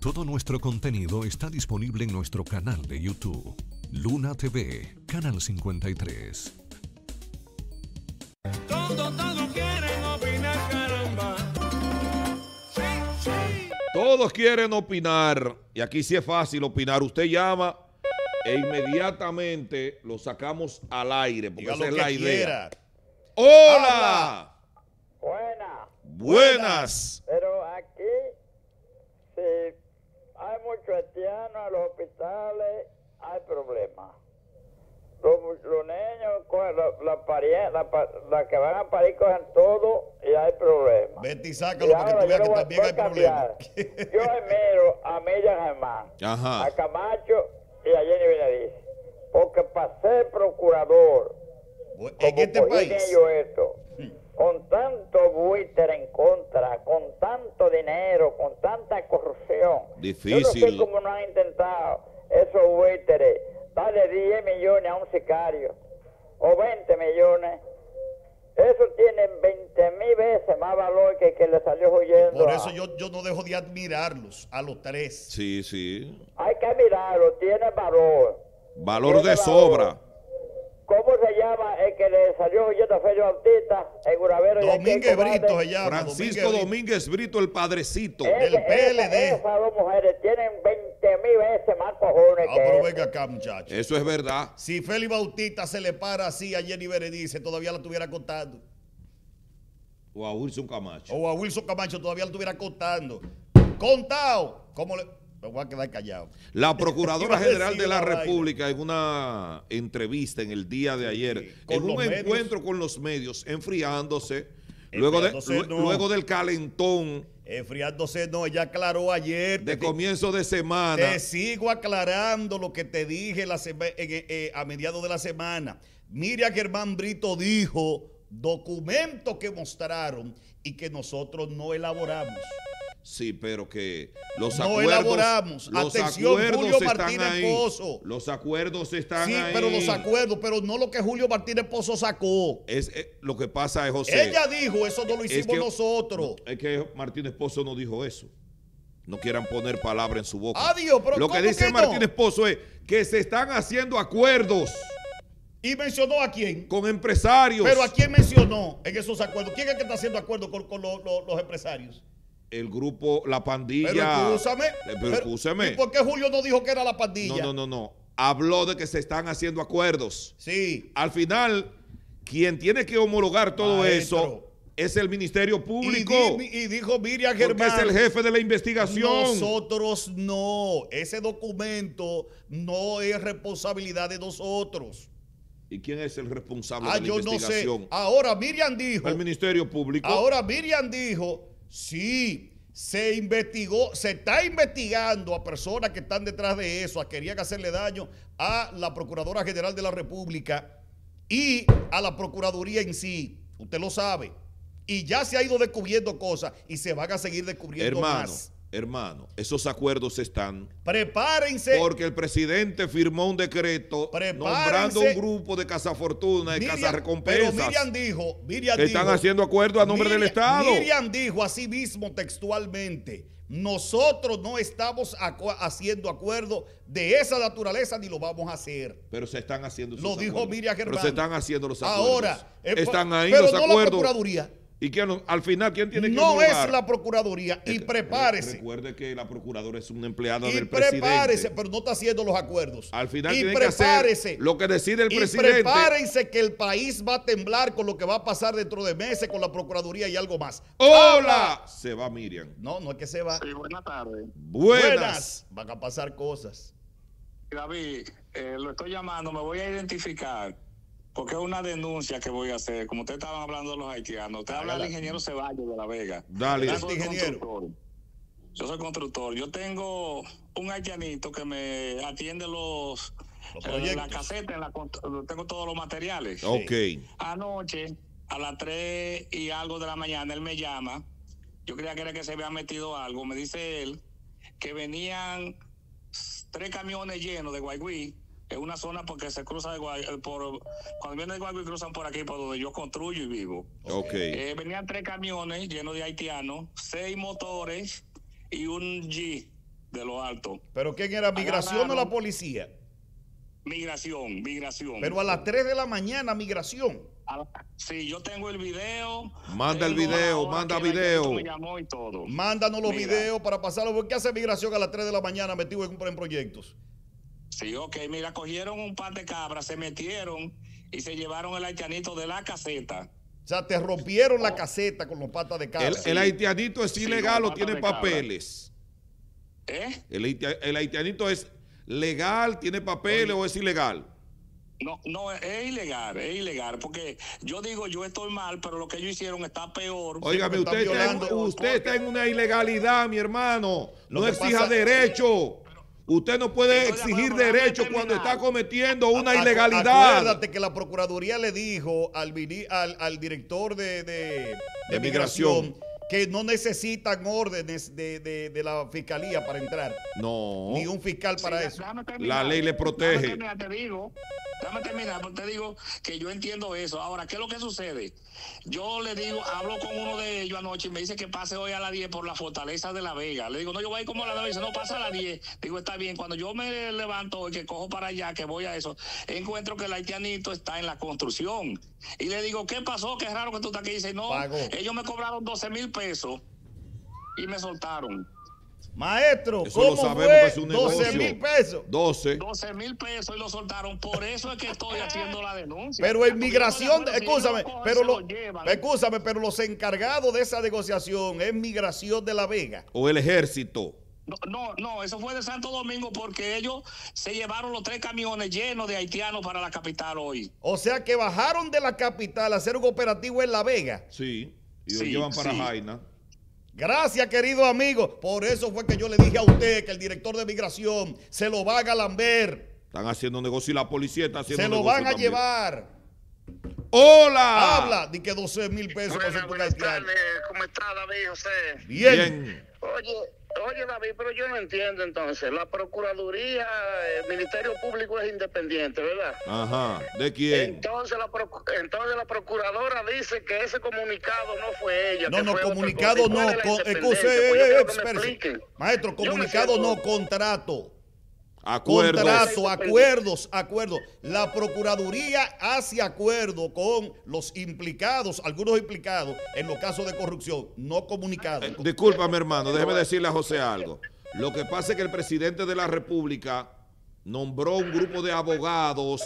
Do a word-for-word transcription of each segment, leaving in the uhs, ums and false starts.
Todo nuestro contenido está disponible en nuestro canal de YouTube, Luna T V, Canal cincuenta y tres. Todo, todo quieren opinar, caramba. Sí, sí. Todos quieren opinar, y aquí sí es fácil opinar. Usted llama e inmediatamente lo sacamos al aire, porque Diga esa lo es que la idea. quiera. ¡Hola! Buena, Buenas. pero aquí, si hay muchos haitianos en los hospitales, hay problemas. Los, los niños, cogen la, la, parie- la, pa- la que van a parir cogen todo y hay problemas. Vete y Y sácalo para que ahora tú veas yo que lo voy- también voy hay a cambiar. problemas. Yo admiro a Miriam Germán, Ajá. a Camacho y a Jenny Benedice, porque para ser procurador, En este como país, cogí yo esto, con tanto buitre en contra, con tanto dinero, con tanta corrupción. Yo no Difícil. sé cómo no han intentado esos buitres darle diez millones a un sicario o veinte millones. Eso tiene veinte mil veces más valor que el que le salió huyendo. por a- eso yo, yo no dejo de admirarlos a los tres. Sí, sí. Hay que mirarlo, tiene valor. Valor Tiene de sobra. ¿Cómo se llama el que le salió huyendo a Félix Bautista, el Guravero? y aquel Domínguez cobarde? Brito se llama. Francisco Domínguez Domínguez Brito, el padrecito. Ese- del P L D. esa- Esas dos mujeres tienen veinte mil veces más cojones Ah, que pero él. venga acá, muchachos. Eso es verdad. Si Félix Bautista se le para así a Jenny Berenice, todavía la estuviera contando. O a Wilson Camacho. O a Wilson Camacho todavía la estuviera contando. Contado. ¿Cómo le.? Me voy a quedar callado. La Procuradora Iba a General decir de la una vaina. República, en una entrevista en el día de ayer, Sí, con en un los medios. encuentro con los medios, enfriándose, luego, de, Enfriándose, lue- no. luego del calentón Enfriándose, no, ella aclaró ayer. de te- comienzo de semana. Te sigo aclarando lo que te dije la sema- en- eh, eh, a mediados de la semana. Miriam Germán Brito dijo documentos que mostraron y que nosotros no elaboramos. Sí, pero que los No acuerdos, elaboramos. los Atención, acuerdos Julio están Martínez ahí. Pozo. Los acuerdos están Sí, ahí. pero los acuerdos, pero no lo que Julio Martínez Pozo sacó. Es, eh, lo que pasa es, José. Ella dijo, eso no lo hicimos que- nosotros. Es que Martínez Pozo no dijo eso. No quieran poner palabra en su boca. Adiós, pero Lo que ¿cómo dice que no? Martínez Pozo es que se están haciendo acuerdos ¿Y mencionó a quién? con empresarios. Pero ¿a quién mencionó en esos acuerdos? ¿Quién es que está haciendo acuerdos con, con los- los- los empresarios? El grupo, la pandilla. Pero escúchame. Eh, Pero Pero- escúchame. ¿Y por qué Julio no dijo que era la pandilla? No, no, no, no. Habló de que se están haciendo acuerdos. Sí. Al final, quien tiene que homologar todo Maestro. eso es el Ministerio Y, Público. di- y dijo Miriam Porque Germán. es el jefe de la investigación. Nosotros no. Ese documento no es responsabilidad de nosotros. ¿Y quién es el responsable Ah, de la yo no sé. investigación? Ahora Miriam dijo. El Ministerio Público. Ahora Miriam dijo, sí, se investigó, se está investigando a personas que están detrás de eso, a querían hacerle daño a la Procuradora General de la República y a la Procuraduría en sí. Usted lo sabe. Y ya se ha ido descubriendo cosas y se van a seguir descubriendo hermano, más. hermano, esos acuerdos están Prepárense. porque el presidente firmó un decreto Prepárense. nombrando un grupo de cazafortuna y Miriam- cazarrecompensas Pero Miriam dijo, Miriam que dijo, están haciendo acuerdos a nombre del Miriam- Estado. Miriam dijo así mismo textualmente, nosotros no estamos acu- haciendo acuerdos de esa naturaleza ni lo vamos a hacer. Pero se están haciendo esos Lo dijo acuerdos. Miriam Germán. Pero se están haciendo los acuerdos. Ahora, eh, están ahí pero los no la acuerdos. Procuraduría. ¿Y quién, al final quién tiene que No homologar? es la Procuraduría. Y Eh, prepárese. Recuerde que la procuradora es una empleada Y del prepárese, presidente. pero no está haciendo los acuerdos. Al final y tienen que prepárese. hacer lo que decide el y presidente. prepárense que el país va a temblar con lo que va a pasar dentro de meses con la Procuraduría y algo más. ¡Hola! Se va Miriam. No, no es que se va. Sí, buenas tardes. Buenas. Van a pasar cosas. David, eh, lo estoy llamando, me voy a identificar, porque es una denuncia que voy a hacer. Como ustedes estaban hablando de los haitianos, usted habla del ingeniero Ceballos de La Vega. Dale. Yo soy Ingeniero. constructor. Yo soy constructor. Yo tengo un haitianito que me atiende los, Los eh, proyectos. la caseta, en la, constru- tengo todos los materiales. Ok. Anoche, a las tres y algo de la mañana, él me llama. Yo creía que era que se había metido algo. Me dice él que venían tres camiones llenos de guaygüí en una zona porque se cruza de Guay- por cuando vienen de Guaygüí cruzan por aquí, por donde yo construyo y vivo. Ok. Eh, venían tres camiones llenos de haitianos, seis motores y un G de lo alto. ¿Pero quién era? ¿Migración Agarraron. o la policía? Migración, migración. Pero a las tres de la mañana, migración. A- Sí, yo tengo el video. Manda el tengo la video, hora manda que el video. ayuntamiento me llamó y todo. Mándanos los Mira. videos para pasarlo. ¿Por qué hace migración a las tres de la mañana metido en, en proyectos? Sí, ok, mira, cogieron un par de cabras, se metieron y se llevaron el haitianito de la caseta. O sea, te rompieron la caseta con los patas de cabra. El, el haitianito es Sí, ilegal con o tiene pata de cabra. papeles. ¿Eh? El, haiti- el haitianito es legal, tiene papeles o es ilegal. No, no, es ilegal, es ilegal, porque yo digo, yo estoy mal, pero lo que ellos hicieron está peor. Óigame, están usted, está en, violando. usted está en una ilegalidad, mi hermano. Lo No que exija pasa- derecho. Usted no puede Estoy de exigir acuerdo, pero derecho déjame cuando terminar. está cometiendo una Acu- ilegalidad. Acuérdate que la Procuraduría le dijo al, mini- al, al director de, de, de De migración, migración. que no necesitan órdenes de, de- de la fiscalía para entrar. No. Ni un fiscal para Sí, eso. déjame terminar. La ley le protege. Déjame terminar, te digo, déjame terminar, porque te digo que yo entiendo eso. Ahora, ¿qué es lo que sucede? Yo le digo, hablo con uno de ellos anoche y me dice que pase hoy a las diez por la fortaleza de La Vega. Le digo, no, yo voy a ir como a las nueve. Dice, no, pasa a las diez. Digo, está bien. Cuando yo me levanto hoy, que cojo para allá, que voy a eso, encuentro que el haitianito está en la construcción. Y le digo, ¿qué pasó? Qué raro que tú estás aquí. Dice, no, Pagó. ellos me cobraron doce mil pesos y me soltaron. Maestro, Eso lo ¿cómo sabemos fue? que es un doce negocio. mil pesos. doce. doce mil pesos y lo soltaron. Por eso es que estoy haciendo la denuncia. Pero en Porque migración, yo no estoy de acuerdo, si escúchame, ellos lo cogen, pero se lo, lo llevan. escúchame, pero los encargados de esa negociación es migración de La Vega. O el ejército. No, no, no, eso fue de Santo Domingo porque ellos se llevaron los tres camiones llenos de haitianos para la capital hoy. O sea que bajaron de la capital a hacer un operativo en La Vega. Sí. Y lo Sí, llevan para sí. Jaina. Gracias, querido amigo. Por eso fue que yo le dije a usted que el director de migración se lo van a lamber. Están haciendo negocio y la policía está haciendo Se lo negocio van a también. llevar. ¡Hola! Habla de que doce mil pesos para hacer tu haitiano. ¿Cómo está David José? Bien. Bien. Oye, oye David, pero yo no entiendo entonces. La Procuraduría, el Ministerio Público es independiente, ¿verdad? Ajá. ¿De quién? Entonces la, procu- entonces la Procuradora dice que ese comunicado no fue ella. No, que no, fue otra comunicado cosa. ¿Y cuál no. es la Con, independencia? excuse, Pues yo eh, quiero eh, que me espérese. expliquen. Maestro, Yo me comunicado siento- no, contrato. Acuerdos. Contrato, acuerdos, acuerdos. La Procuraduría hace acuerdo con los implicados, algunos implicados en los casos de corrupción, no comunicados. Eh, discúlpame, hermano, déjeme decirle a José algo. Lo que pasa es que el presidente de la República nombró un grupo de abogados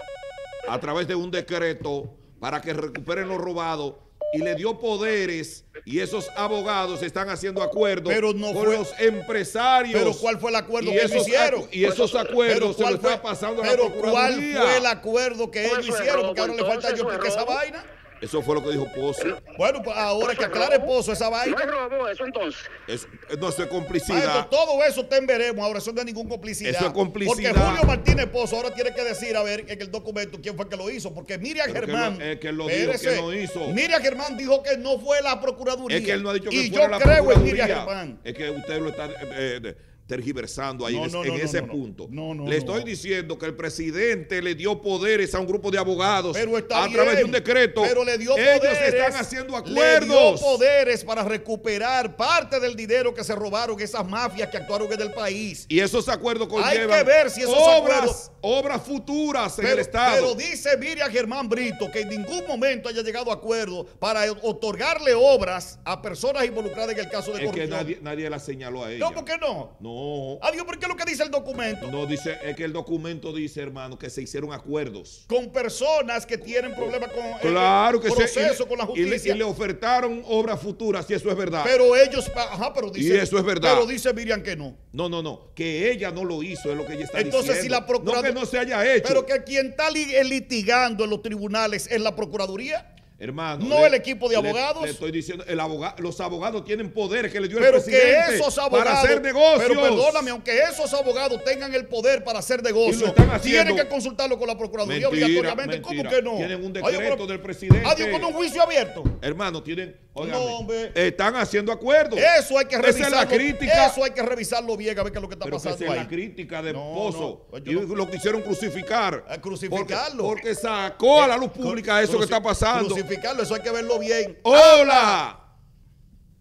a través de un decreto para que recuperen lo robado y le dio poderes y esos abogados están haciendo acuerdos Pero no con fue- los empresarios. Pero ¿cuál fue el acuerdo y que ellos esos hicieron? acu- Y esos Pero acuerdos se lo ¿cuál fue, está pasando a la pero ¿cuál Procuraduría. fue el acuerdo que Pues ellos eso es hicieron? robo, Porque ahora le falta entonces, yo eso es explicar esa robo. vaina. Eso fue lo que dijo Pozo. Bueno, pues ahora Eso que es aclare robo. Pozo esa No vaina. es robo eso entonces. Es- no es Maestro, complicidad. todo eso te veremos. Ahora eso no es ninguna complicidad. Eso es complicidad. Porque Julio Martínez Pozo ahora tiene que decir, a ver, en el documento quién fue que lo hizo. Porque Miriam Pero que Germán. lo- es que él lo dijo, que no hizo. Miriam Germán dijo que no fue la Procuraduría. Es que él no ha dicho que y fuera yo la creo en Miriam Procuraduría. Germán. Es que usted lo está eh, eh, tergiversando ahí No, en, no, en no, no, ese no, no. punto. No, no, Le no. estoy diciendo que el presidente le dio poderes a un grupo de abogados Pero está a través de bien, un decreto. Pero le dio Ellos poderes, están haciendo Le dio acuerdos. poderes para recuperar parte del dinero que se robaron esas mafias que actuaron en el país. Y esos acuerdos Hay conllevan que ver si esos obras, acuerdos- obras futuras en Pero, el Estado. pero dice Miriam Germán Brito que en ningún momento haya llegado a acuerdo para otorgarle obras a personas involucradas en el caso de es que corrupción. nadie, nadie la señaló a ella. No, ¿por qué no? No. Adiós, ¿por qué es lo que dice el documento? No dice, es que el documento dice, hermano, que se hicieron acuerdos. Con personas que tienen problemas con Claro el que proceso se, con la y le- justicia. y le ofertaron obras futuras, si eso es verdad. Pero ellos, ajá, pero dice, Y eso es verdad. Pero dice Miriam que no. No, no, no, que ella no lo hizo, es lo que ella está Entonces, diciendo. si la Procuraduría. No que no se haya hecho. Pero que quien está li- litigando en los tribunales es la Procuraduría. Hermano. no le- el equipo de le- abogados. Le, estoy diciendo, el abogado, los abogados tienen poderes que le dio Pero el presidente que esos abogados. para hacer negocios. Pero perdóname, aunque esos abogados tengan el poder para hacer Y lo negocios, están haciendo. tienen que consultarlo con la Procuraduría Mentira, obligatoriamente. mentira. ¿Cómo que no? Tienen un Adiós, decreto pero- del presidente. Adiós, con un juicio abierto. Hermano, tienen. óigame, No, hombre. están haciendo acuerdos. Eso hay que Esa es revisarlo. la crítica. Eso hay que revisarlo bien a ver qué es lo que está Pero que pasando esa es ahí. la crítica de No, Pozo. no, y yo no- lo quisieron crucificar. A crucificarlo. Porque, porque sacó a la luz pública eso que Cruci- está pasando. Crucificarlo, eso hay que verlo bien. ¡Hola!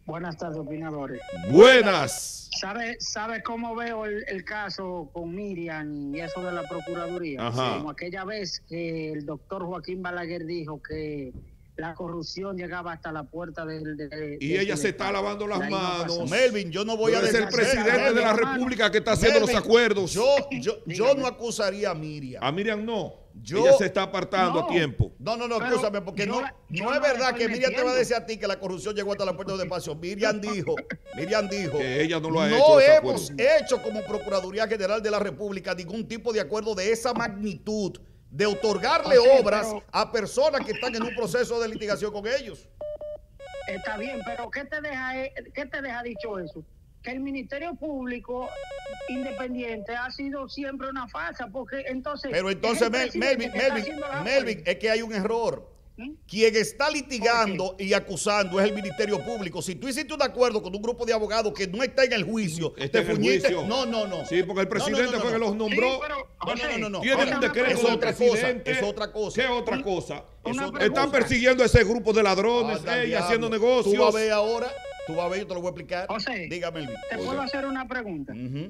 Buenas tardes, opinadores. Buenas. ¿Sabe, sabe cómo veo el, el caso con Miriam y eso de la Procuraduría? Ajá. Como aquella vez que el doctor Joaquín Balaguer dijo que la corrupción llegaba hasta la puerta del... De, de, Y ella se está lavando las La iba a manos. pasar. Melvin, yo no voy Tú a eres el decir- presidente Melvin, de la hermano. República que está haciendo los Melvin, acuerdos. Yo, yo, yo Dígame. no acusaría a Miriam. A Miriam no. Yo- Ella se está apartando No. a tiempo. No, no, no, Pero escúchame, porque yo no, la- yo no es no la verdad estoy que Miriam te va a metiendo. decir a ti que la corrupción llegó hasta la puerta del espacio. Miriam dijo, Miriam dijo, Que ella no lo ha no hecho, ese hemos acuerdo. hecho como Procuraduría General de la República ningún tipo de acuerdo de esa magnitud de otorgarle Ok, obras pero- a personas que están en un proceso de litigación con ellos. Está bien, pero ¿qué te deja, eh, qué te deja dicho eso? Que el Ministerio Público Independiente ha sido siempre una farsa, porque entonces... Pero es entonces, el Mel- presidente Melvin, que está Melvin, haciendo la Melvin, orden. es que hay un error. ¿Mm? Quien está litigando y acusando es el Ministerio Público. Si tú hiciste un acuerdo con un grupo de abogados que no está en el juicio, Está te en el fuñiste. juicio. No, no, no. Sí, porque el No, no, presidente no, no, fue que no. los nombró. Sí, pero, No, no, José, no, no, no. Tienen Ahora, un decreto es del otra cosa, presidente. es otra cosa. ¿Qué otra cosa? Es Una otra pregunta. Están persiguiendo a ese grupo de ladrones, Anda, ella diablo. haciendo Tú vas a negocios. ver ahora, tú vas a ver, yo te lo voy a explicar. José, Dígame, Elvin. te Oiga. puedo hacer una pregunta. Ujú.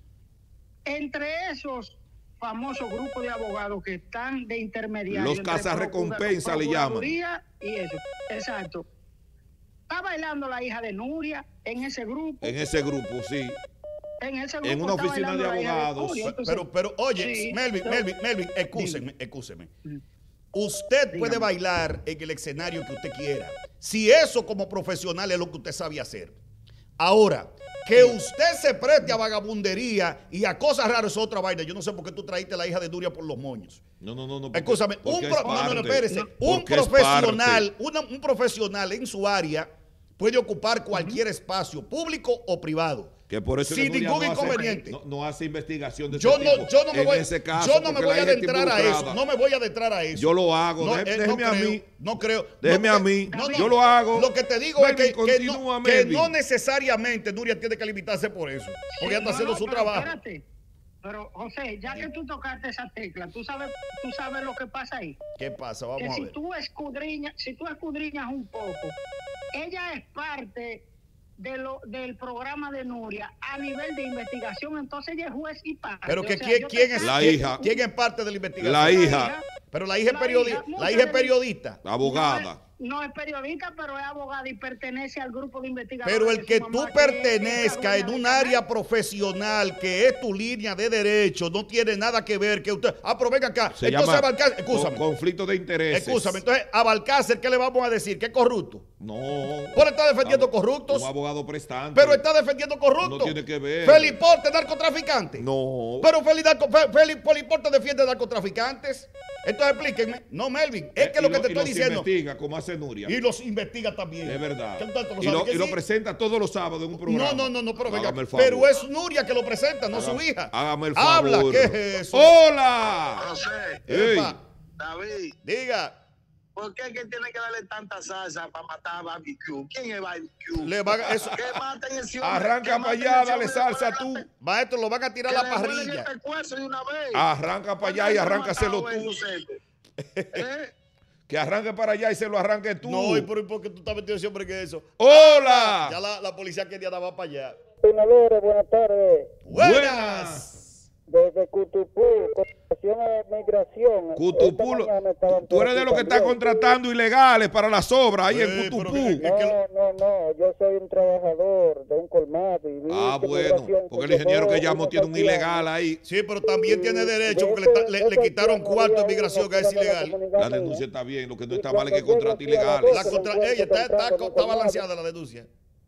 Entre esos famosos grupos de abogados que están de intermediarios... Los entre cazarrecompensa procura- le llaman. Procuraduría y eso, exacto. Está bailando la hija de Nuria en ese grupo. En ese grupo, sí. En ese grupo en una está oficina bailando de la hija abogados. Nuria, Pero, entonces- pero, pero, oye, Sí, Melvin, pero- Melvin, Melvin, excúseme, excúseme. Mm. Usted puede Dígame. bailar en el escenario que usted quiera. Si eso como profesional es lo que usted sabe hacer. Ahora, que usted se preste a vagabundería y a cosas raras es otra vaina. Yo no sé por qué tú traíste a la hija de Nuria por los moños. No, no, no, no. porque- Escúchame, un, porque pro- es no, no, no, parte. espérese. un Porque es profesional, parte. una- un profesional en su área puede ocupar cualquier espacio, público o privado. Que por eso sin que Nuria ningún no hace- inconveniente. no, no hace investigación de Yo ese no, tipo. yo no me En voy, ese caso, yo no me porque voy la a hija está adentrar a eso. involucrada. No me voy a adentrar a eso. Yo lo hago. No, Dé- eh, déjeme no a creo, mí. No creo. Déjeme No, a mí. no, no. Yo lo hago. Lo que te digo Melvin, es que, que, no, continúa, que Melvin. no necesariamente Nuria tiene que limitarse por eso. Porque ella está No, haciendo no, su pero trabajo. espérate. Pero, José, ya que tú tocaste esa tecla, tú sabes, tú sabes lo que pasa ahí. ¿Qué pasa? Que Vamos a si ver. tú escudriñas, si tú escudriñas un poco, ella es parte de lo, del programa de Nuria a nivel de investigación, entonces ella es juez y parte. Pero que O sea, quién, yo te quién es La quién- hija. quién es parte de la investigación. La hija. Pero la hija es La periodista. hija, La hija es mucha de- periodista. Abogada. No es periodista, pero es abogada y pertenece al grupo de investigadores. Pero el de que su tú mamá, que es la pertenezca en dueña un del área canal. profesional que es tu línea de derecho, no tiene nada que ver que usted. Ah, pero venga acá. Se Entonces, llama Abalcácer, con- escúchame. conflicto de intereses. Escúchame. Entonces, Abalcácer, ¿qué le vamos a decir? ¿Que es corrupto? No. Pero está defendiendo Un- corruptos. Un abogado prestante. Pero está defendiendo corruptos. No tiene que ver. Feliporte, narcotraficante. No. Pero Feli- narco- Fe- Feli- Feliporte defiende narcotraficantes. Entonces explíquenme. No, Melvin. Es que Eh, lo y que te y estoy los diciendo. investiga, como hace Nuria. Y los investiga también. Es verdad. ¿Qué tanto lo Y sabe lo, que y lo sí? presenta todos los sábados en un programa. No, no, no, no, pero venga. Hágame el favor. Pero es Nuria que lo presenta, no Haga- su hija. Hágame el Habla, favor. ¿qué es eso? ¡Hola! José, Ey. Epa, David, diga. ¿por qué es que tiene que darle tanta salsa para matar a Barbecue? ¿Quién es Barbecue? Le van a- eso- Que maten ese hombre, Arranca que para maten allá, ese dale hombre, salsa que tú. le- Maestro, lo van a tirar que a le la vuelen parrilla. el pescuezo de una vez. Arranca para allá y arráncaselo Matado tú. inocente. ¿Eh? Que arranque para allá y se lo arranque tú. No, ¿y por, por qué tú estás metido siempre que eso? ¡Hola! Ya la, la policía quería dar para allá. Opinadores, buenas tardes. Buenas. Desde Cutupú, Corporación de Migración. Cutupú, Esta mañana estaban tú eres de los que está también. contratando ilegales para las obras ahí Eh, en pero Cutupú. que- que- No, no, no, yo soy un trabajador de un colmado. Y vi Ah, que bueno, Migración porque el se ingeniero que llevó llamó unos tiene un haitianos. ilegal ahí. Sí, pero también tiene derecho De porque le, ese- ta- le- de le ese quitaron haitiano cuarto de había migración uno que es fuera de la ilegal. comunidad La mía. denuncia está bien, lo que no Y está mal es que cuando contrate llego aquí a las ilegales. La doce, contra, me ella está, encuentro está, temprano, está no balanceada la denuncia.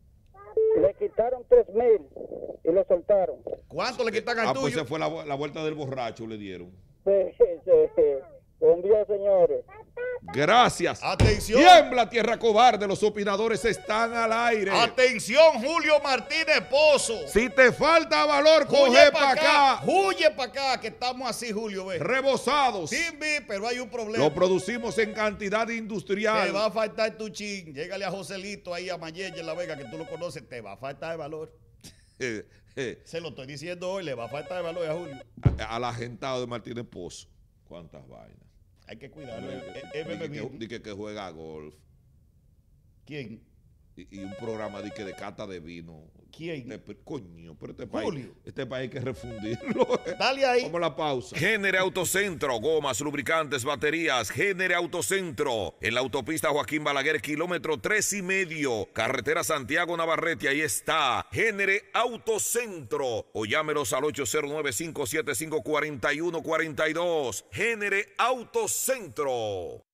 Le quitaron tres mil y lo soltaron. ¿Cuánto le quitan al Ah, pues tuyo? se fue la, la vuelta del borracho, le dieron. Con Dios, señores. Gracias. Atención. Tiembla tierra cobarde, los opinadores están al aire. Atención, Julio Martínez Pozo. Si te falta valor, Huye coge para para acá. acá. Huye para acá, que estamos así, Julio. Ve. Rebosados. Sin vi, pero hay un problema. Lo producimos en cantidad industrial. Te va a faltar tu chin. Llégale a Joselito ahí a Mayelle en La Vega, que tú lo conoces. Te va a faltar de valor. Eh, eh, Se lo estoy diciendo hoy. Le va a faltar de valor a Julio. al agentado de Martínez Pozo. ¿Cuántas vainas? Hay que cuidarlo. Di Eh, que- eh, bebe di que, bien. di que- que juega golf. ¿Quién? y, y un programa de, que de cata de vino. ¿Quién? Este, coño, pero este país, Julio. este país hay que refundirlo. Dale ahí. Vamos a la pausa. Génere Autocentro, gomas, lubricantes, baterías. Génere Autocentro, en la autopista Joaquín Balaguer, kilómetro tres y medio, carretera Santiago Navarrete, ahí está. Génere Autocentro, o llámelos al ocho cero nueve, cinco siete cinco, cuatro uno cuatro dos. Génere Autocentro.